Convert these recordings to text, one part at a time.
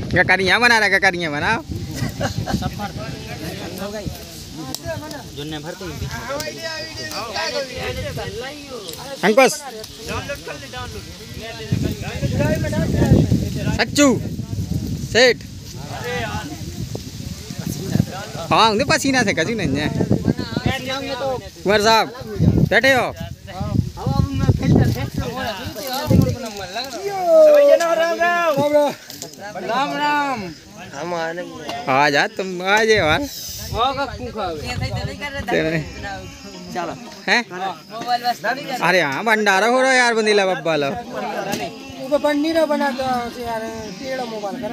ककरियाँ बना रहा, ककरियाँ बनाओ। अंकुश सच्चू सेठ हाँ उन्हें पसीना से कजू नहीं है। कुंवर साहब बैठे हो? राम राम हम आ जा, तुम आ जाओ यार। चलो हैं? अरे हाँ भंडारा हो रहा है यार, बंदीला बब्बा लो पन्नीरा बना दो यार, टेढ़ा मोबाइल कर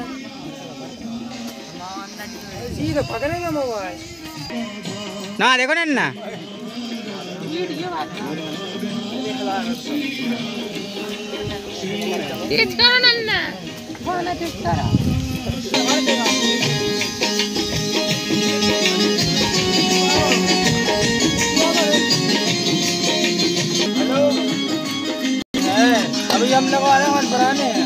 सीधे पकड़ेगा मोबाइल ना, देखो ना तेज करो नन्ना, खाना तेज करो। अभी हम लगवा रहे हैं बनाने।